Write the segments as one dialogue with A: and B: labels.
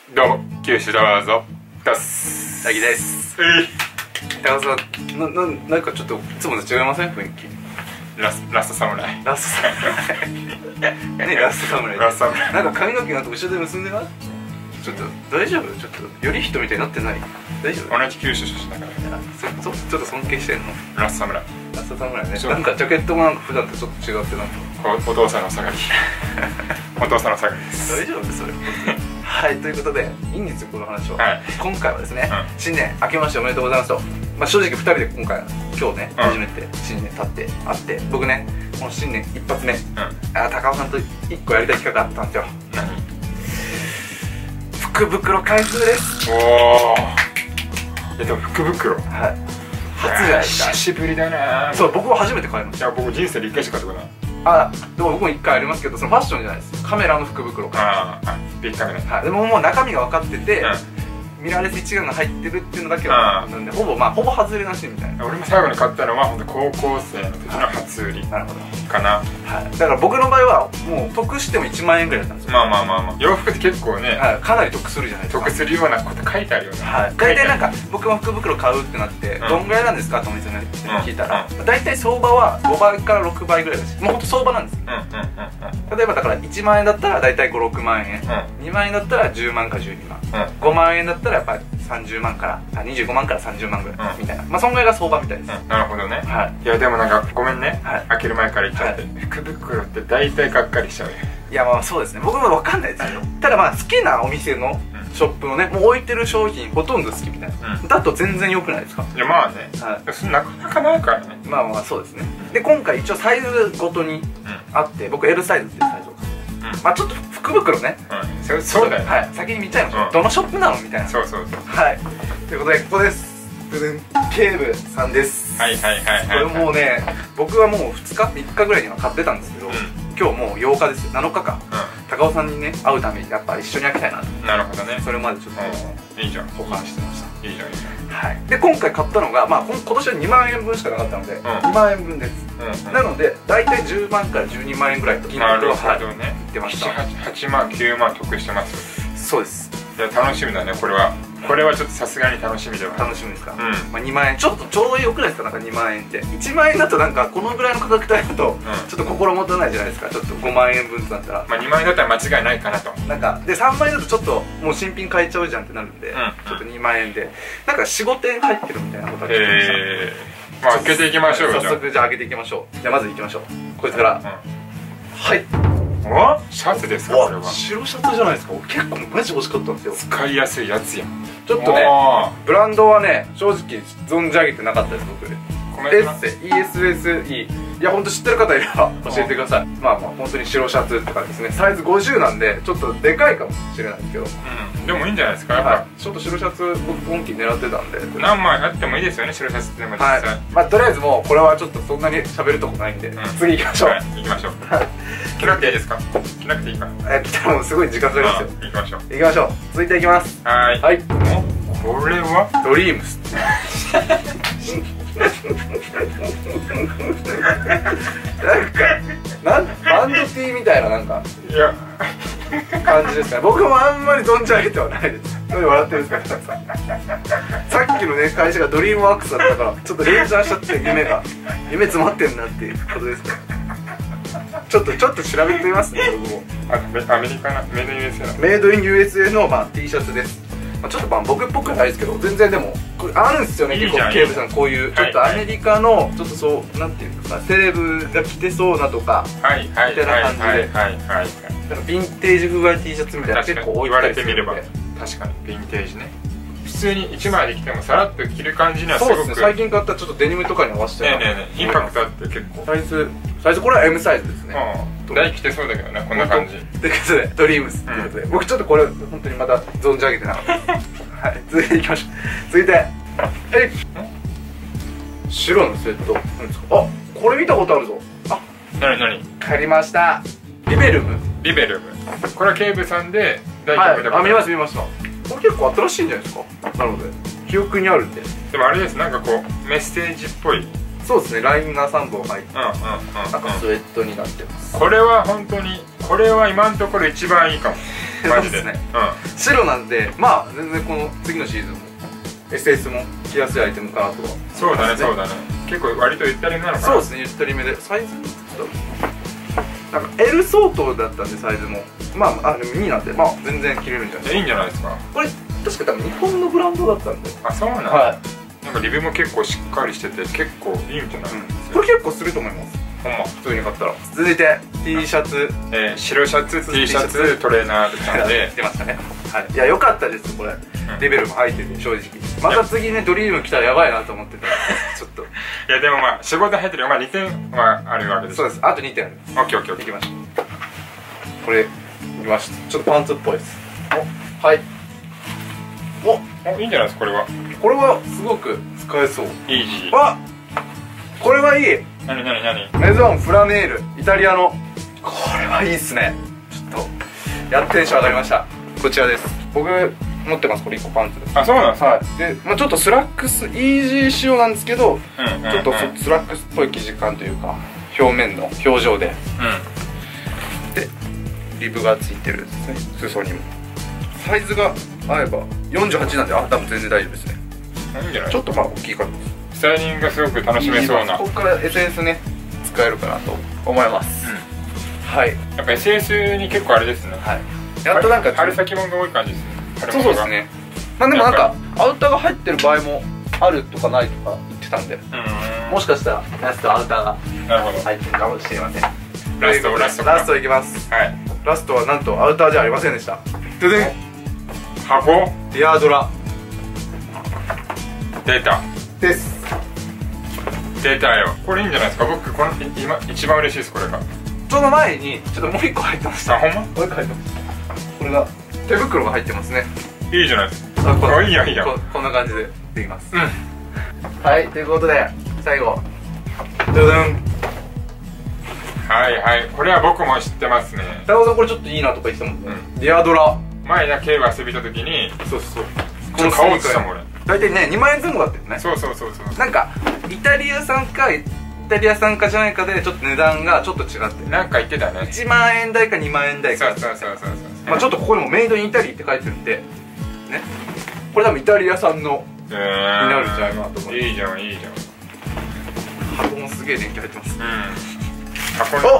A: どうも、九州だぞだす。
B: なぎです。高田さん、なんかちょっといつもと違いません？雰囲気。
A: ラスト侍。
B: ラスト侍。何ラスト侍？
A: ラスト侍。
B: なんか髪の毛なんか後ろで結んでます？ちょっと大丈夫？ちょっとより人みたいになってない？大丈夫？
A: 同じ九州出身だから。
B: ちょっと尊敬してんの？
A: ラスト侍。
B: ラスト侍ね。なんかジャケットもなんか普段とちょっと違ってなんか。
A: お父さんの下がり。お父さんの下がりです。
B: 大丈夫それ？はい、ということでいいんですよこの話は。今回はですね、新年明けましておめでとうございますと。正直2人で今日ね初めて新年経って会って僕ねこの新年一発目高尾さんと1個やりたい企画あったんですよ。
A: 何？
B: 福袋開封です。
A: おお。でも福袋。
B: はい。初じゃないですか。
A: 久しぶりだな。
B: そう僕は初めて買いました。
A: いや僕人生で1回しか買ったことない。
B: でも僕も1回ありますけど、そのファッションじゃないです。カメラの福袋買いました。
A: ビッグカメラ。
B: はい。でももう中身が分かってて。ミラーレス一眼が入ってるっていうのだけはなんでほぼ外れなしみたいな。
A: 俺も最後に買ったのは本当高校生の時の初売りかな。
B: はい。だから僕の場合はもう得しても1万円ぐらいだったんですよ。
A: まあ洋服って結構ね
B: かなり得するじゃないですか。
A: 得するようなこと書いてあるよね。
B: はい。大体なんか僕も福袋買うってなってどんぐらいなんですかってお店に聞いたら大体相場は5倍から6倍ぐらいです。もうほんと相場なんです。例えばだから1万円だったら大体5、6万円、2万円だったら10万か12万、5万円だったらやっぱり30万から25万から30万ぐらいみたいな、そんぐらいが相場みたいです。
A: なるほどね。いやでもなんかごめんね、開ける前から言っちゃって、福袋って大体がっかりしちゃうよ。
B: いやまあそうですね、僕も分かんないですよ。ただ好きなお店のショップのねもう置いてる商品ほとんど好きみたいなだと全然良くないですか？
A: いやまあね、それなかなかないからね。
B: まあそうですね。で今回一応サイズごとにあって僕 L サイズっていうサイズをちょっと福袋ね、
A: そうだよね。
B: はい、先に見ちゃいましょう。どのショップなのみたいな。
A: そう
B: はい、ということでここです。ケーブさんです。
A: はい。
B: これもうね僕はもう2日3日ぐらいには買ってたんですけど、今日もう8日ですよ。7日か。高尾さんにね会うためにやっぱ一緒に開きたいなと。
A: なるほどね。
B: それまでちょっと
A: いいじゃん、
B: 保管してました。
A: いいじゃん。
B: はい。で今回買ったのが今年は2万円分しかなかったので2万円分です。なので大体10万から12万円ぐらいと金額は言ってました。
A: 8万9万得してます。
B: そうです。
A: いや楽しみだね。これはちょっとさすがに楽しみでは。
B: 楽しみですか？2万円ちょうどよくないですか？なんか2万円って1万円だとなんかこのぐらいの価格帯だとちょっと心もとないじゃないですか。ちょっと5万円分となったら
A: 2万円だったら間違いないかなと。
B: なんかで3万円だとちょっともう新品買えちゃうじゃんってなるんでちょっと2万円でなんか4、5点入ってるみたいなことが聞いてました。
A: 開けていきましょうよ。
B: 早速じゃあ開けていきましょう。じゃあまずいきましょう。こいつからはい。
A: おシャツですか？これは
B: 白シャツじゃないですか。結構マジ欲しかったんですよ。
A: 使いやすいやつやん。
B: ちょっとねブランドはね正直存じ上げてなかったです僕。エッセ ESSE いやほんと知ってる方いれば教えてください。本当に白シャツって感じですね。サイズ50なんでちょっとでかいかもしれないですけど
A: でもいいんじゃないですか。やっぱ
B: ちょっと白シャツ僕今期狙ってたんで
A: 何枚あってもいいですよね。白シャツっても実際
B: とりあえずもうこれはちょっとそんなに喋るとこないんで次行きましょう。
A: 行きましょう。着なくていいですか？着なくていいか。
B: 着たらもうすごい時間かかりますよ。
A: 行きましょう。
B: 行きましょう。続いていきます。
A: はい。これは
B: ドリームス。なんかバンド T みたいななんか感じですかね。僕もあんまり存じ上げてはないです。何笑ってるんですか？さっきのね会社がドリームワークスだったからちょっと連チャンしちゃって夢詰まってんなっていうことですね。ちょっと調べてみますね僕も。
A: アメリカなメイドイン USA な
B: メイドイン USA のT シャツです。ちょっと僕っぽくないですけど全然でもあるんですよね。結構ケーブさんこういうちょっとアメリカのちょっとそうなんていうんですかセレブが着てそうなとかみたいな感じでなんかヴィンテージ風合い T シャツみたいな結構多いったりするんで。
A: 確かにヴィンテージね。普通に1枚で着てもさらっと着る感じにはすごく。そうですね。最
B: 近買ったちょっとデニムとかに合わせて
A: インパクトあって結構
B: サイズこれは M サイズですね。
A: 大着てそうだけどねこんな感じ
B: ということでドリームスということで僕ちょっとこれ本当にまだ存じ上げてなかったです。はい、続いていきましょう。続いて白のセットなんですか？これ見たことあるぞ。
A: 何
B: 借りました。リベルム。
A: これはケーブさんで
B: 見ました。これ結構新しいんじゃないですか？なので記憶にあるんで。
A: でもあれです、なんかこうメッセージっぽい。
B: そうですね、ラインが3本入ってなんかスウェットになってます。
A: これは本当にこれは今のところ一番いいかも。 マジで。
B: 白なんで、まあ全然この次のシーズンも SS も着やすいアイテムかなとは。
A: そうだねそうだね。結構割とゆったりめなのかな。
B: そうですね、ゆったりめでサイズなんか L 相当だったんでサイズもまあミニなんでまあ全然着れるんじゃないですか。
A: いいんじゃないですか。
B: これ確か多分日本のブランドだったんで。
A: あ、そうなんだ。
B: はい。
A: なんかリブも結構しっかりしてて結構いいんじゃない。
B: これ結構すると思います。
A: ほんま。
B: 普通に買ったら。続いて T シャツ、
A: 白シャツ T シャツトレーナーって感じで
B: 出ましたね。はい。いや良かったですこれ。レベルも入ってて正直。また次ねドリーム来たらやばいなと思ってた。ちょっと。い
A: やでもまあ仕事入ってるよ。まあ2点はあるわけです。
B: そうです。あと2点あります。
A: オッケーオッケー。
B: いきましょう。これ見ました。ちょっとパンツっぽいです。お、はい。
A: いいんじゃないですかこれは。
B: これはすごく使えそう。
A: イージー。
B: わ、これはいい。
A: 何
B: メゾンフラネールイタリアの。これはいいっすね。ちょっとやってテンション上がりました。こちらです。僕持ってます。これ1個パンツです。
A: あ、そうなんですか。
B: はい。で、まあちょっとスラックスイージー仕様なんですけど、ちょっとスラックスっぽい生地感というか表面の表情で、でリブがついてるんですね。裾にもサイズが合えば48なんで、多分全然大丈夫ですね。
A: いいんじゃない。
B: ちょっとまあ大きいかと。
A: スタイリングがすごく楽しめそうな。
B: ここから SS ね使えるかなと思います。はい。
A: やっぱ SS に結構あれですね。
B: はい。やっとなんか
A: 春先物が多い感じですね。
B: そうですね。まあでもなんかアウターが入ってる場合もあるとかないとか言ってたんで、もしかしたらラストアウターが入ってるかもしれません。
A: ラスト
B: いきます。
A: はい。
B: ラストはなんとアウターじゃありませんでした。ででん、
A: 箱
B: ディアドラ
A: 出た
B: です
A: 出たよ。これいいんじゃないですか。僕この今一番嬉しいです。これが
B: その前にちょっともう1個入ってました。
A: あ、ほんま。
B: もう1個入ってました。これが手袋が入ってますね。
A: いいじゃないですか。いいやいいや。
B: こんな感じでできます。はい、ということで最後ドゥドン。
A: はいはい、これは僕も知ってますね。
B: 太郎さんこれちょっといいなとか言ってたもんね。ディアドラ
A: 前だけ遊びた時に、
B: そうそう、
A: この買おうとしたもん俺。
B: 大体ね2万円前後だったよね。
A: そう
B: なんかイタリア産かじゃないかでちょっと値段がちょっと違って
A: なんか言ってたね。
B: 1万円台か2万円台か。
A: そう
B: まあちょっとここにもメイドインイタリーって書いてるんでね、これ多分イタリア産のになるんじゃないかなと思う。
A: いいじゃん。
B: 箱もすげえ年季入ってます。
A: 箱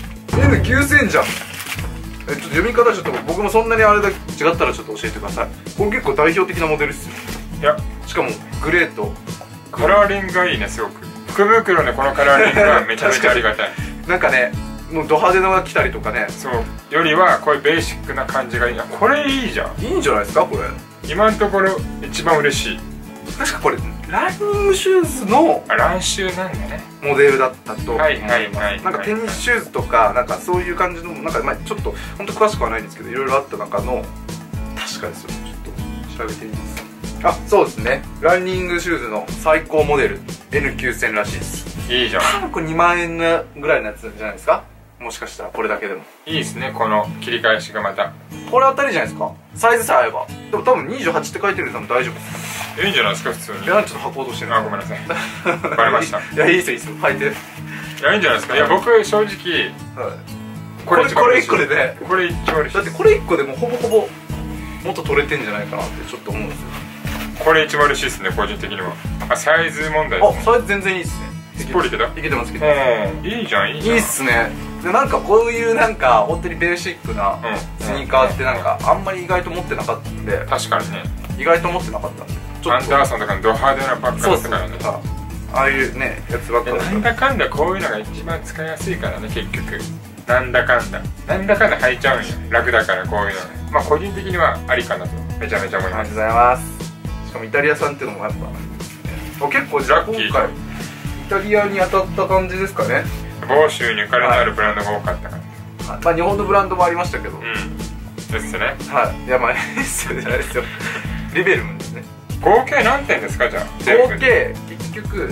B: N9000じゃん。ちょっと読み方ちょっと僕もそんなにあれだ違ったらちょっと教えてください。これ結構代表的なモデルっすよ。
A: いや、
B: しかもグレーと
A: カラーリングがいいね。すごく福袋でこのカラーリングがめちゃめちゃありがたい。
B: なんかね、もうド派手のが来たりとかね。
A: そうよりはこういうベーシックな感じがいいな。これいいじゃん。
B: いいんじゃないですかこれ。
A: 今のところ一番嬉しい。
B: 確かこれランニングシューズの
A: 乱臭なんだね。
B: モデルだったと思います。
A: はい
B: なんかテニスシューズとかなんかそういう感じのなんかまあちょっと本当詳しくはないんですけどいろいろあった中の確かですよ。ちょっと調べてみます。あ、そうですね。ランニングシューズの最高モデル N9000 らしいです。
A: いいじゃん。
B: 多分これ2万円ぐらいのやつじゃないですか。もしかしたらこれだけでも
A: いいですね。この切り返しがまた
B: これ当たりじゃないですか。サイズさえ合えば。でも多分28って書いてるんで多分大丈夫です。
A: いいんじゃないですか普通に。
B: いや、ちょっと履こうとしてる。
A: あ、ごめんなさい。バレました。
B: いや、いいっすよ履いて。
A: いや、いいんじゃないですか。いや、僕正直
B: これ1個でね、
A: これ一番嬉しい。
B: だってこれ1個でもほぼほぼもっと取れてんじゃないかなってちょっと思うんですよ。
A: これ一番嬉しいですね個人的には。あ、サイズ問題ですね。
B: あ、サイズ全然いいっすね。
A: すっぽりいけた？
B: いけてます。いい
A: いじゃん。
B: いいっすね。でなんかこういうなんか本当にベーシックなスニーカーってなんかあんまり意外と持ってなかったんで。
A: 確かにね。
B: 意外と持ってなかったんで。
A: アンダーソンとかのド派手なパッカーだったからね。
B: ああいうねやつばっかり。
A: なんだかんだこういうのが一番使いやすいからね結局。なんだかんだ履いちゃうんよ。楽だからこういうのね。まあ個人的にはありかなとめちゃめちゃ思います。
B: ありがとうございます。しかもイタリア産っていうのもやっぱ結構
A: ラッキー。
B: 今回イタリアに当たった感じですかね。
A: 房州にゆかりのあるブランドが多かったから。
B: まあ日本のブランドもありましたけど。
A: ですね。
B: はい。いやまあですよじゃないですよ。リベルムですね。
A: 合計何点ですかじゃあ。
B: 合計結局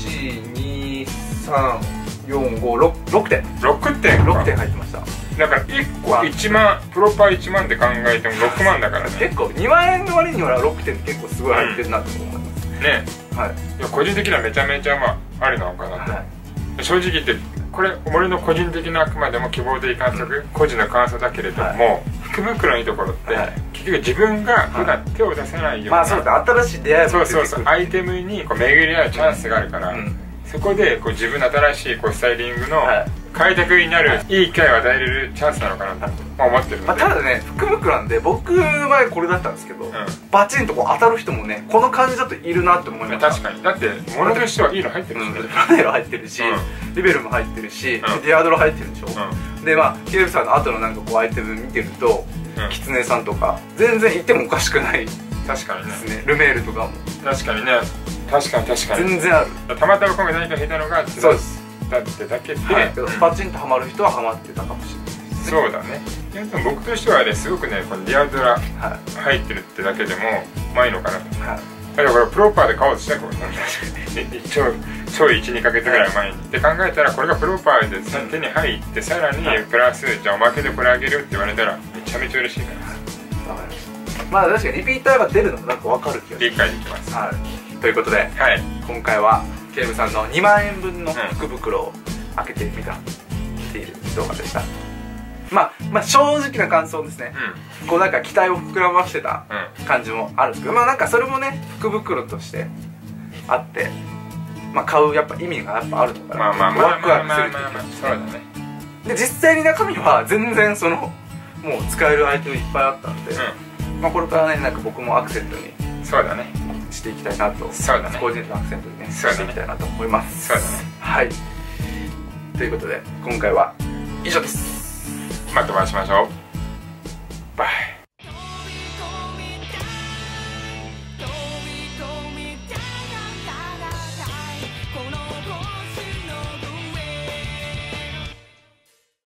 B: 1234566点。
A: 6点
B: 6点入ってました。
A: だから1個1万プロパー1万で考えても6万だからね。
B: 結構2万円の割には6点って結構すごい入ってるなと思います
A: ね。
B: はい。
A: いや個人的にはめちゃめちゃまあありなのかなと。正直言ってこれ俺の個人的なあくまでも希望的観測、個人の感想だけれども、福袋のいいところって、結局自分が普段手を出せないような、
B: まあそうだ、新しい出会いも出てくる。
A: そうアイテムにこう巡り合うチャンスがあるから、そこでこう自分の新しいこうスタイリングの開拓になるいい機会を与えれるチャンスなのかなと思ってるので、
B: ただね、福袋なんで僕の前これだったんですけど、バチンとこう当たる人もね、この感じだといるなって思いました。
A: 確かに。だって物としてはいいの入ってるしね。
B: フラネル入ってるし、リベルも入ってるし、ディアドロ入ってるでしょ。でまあケルさんの後のなんかこうアイテム見てると、キツネさんとか全然いてもおかしくない
A: 確かにね。
B: ルメールとかも
A: 確かにね。確かに
B: 全然ある。
A: たまたま今回何か下手のが
B: そうです。
A: だってだけで、
B: バチンとハマる人はハマってたかもしれないですね。
A: そうだね。でも僕としてはね、すごくね、このディアドラ入ってるってだけでもまあいいのかなと。だからプロパーで買おうとしたら超 1,2 ヶ月ぐらい前にで考えたら、これがプロパーで手に入って、さらにプラスじゃあおまけでこれあげるって言われたらめちゃめちゃ嬉しいから。
B: まあ確かにリピーターが出るのがなんか分かる気が
A: 理解できます。
B: ということで、今回はケイムさんの2万円分の福袋を開けてみたっていう動画でした。まあ正直な感想ですね。こうなんか期待を膨らましてた感じもあるんですけど、まあなんかそれもね、福袋としてあって、まあ買うやっぱ意味がやっぱあるのかな。ワクワクするっていう感じで。で実際に中身は全然そのもう使えるアイテムいっぱいあったんで、まあこれからね、なんか僕もアクセントにしていきたいなと、コーディネートのアクセントにねしていきたいなと思います。はい、ということで今回は以上です。
A: またお会いしましょう。バイ。